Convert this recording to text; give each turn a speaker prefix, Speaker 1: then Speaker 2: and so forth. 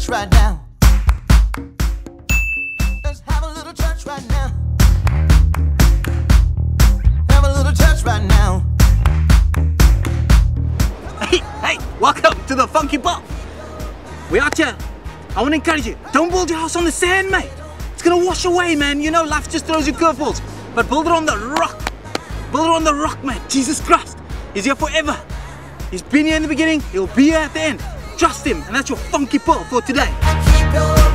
Speaker 1: church right now. Let's have a little church right now. Have a little church right now.
Speaker 2: Hey, welcome to the Funky Pop. We out here. I want to encourage you, don't build your house on the sand, mate. It's gonna wash away, man. You know, life just throws you curveballs. But build it on the rock. Build it on the rock, man. Jesus Christ, He's here forever. He's been here in the beginning, He'll be here at the end. Trust Him, and that's your Funky Pearl for today.